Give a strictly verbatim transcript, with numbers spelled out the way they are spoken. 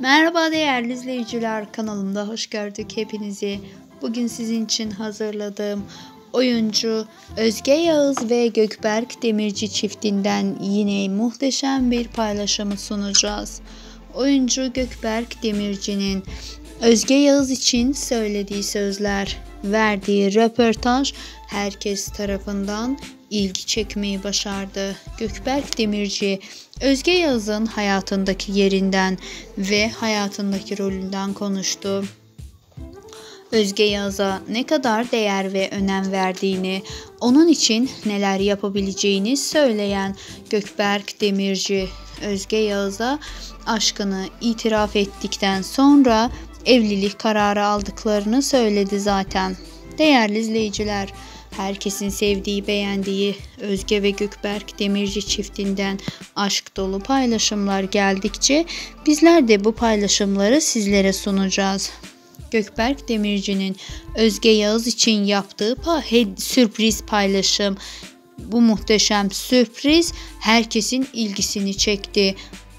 Merhaba değerli izleyiciler, kanalımda hoş gördük hepinizi. Bugün sizin için hazırladığım oyuncu Özge Yağız ve Gökberk Demirci çiftinden yine muhteşem bir paylaşımı sunacağız. Oyuncu Gökberk Demirci'nin Özge Yağız için söylediği sözler, verdiği röportaj herkes tarafından ilgi çekmeyi başardı. Gökberk Demirci, Özge Yağız'ın hayatındaki yerinden ve hayatındaki rolünden konuştu. Özge Yağız'a ne kadar değer ve önem verdiğini, onun için neler yapabileceğini söyleyen Gökberk Demirci, Özge Yağız'a aşkını itiraf ettikten sonra evlilik kararı aldıklarını söyledi zaten. Değerli izleyiciler, herkesin sevdiği, beğendiği Özge ve Gökberk Demirci çiftinden aşk dolu paylaşımlar geldikçe bizler de bu paylaşımları sizlere sunacağız. Gökberk Demirci'nin Özge Yağız için yaptığı sürpriz paylaşım, bu muhteşem sürpriz herkesin ilgisini çekti.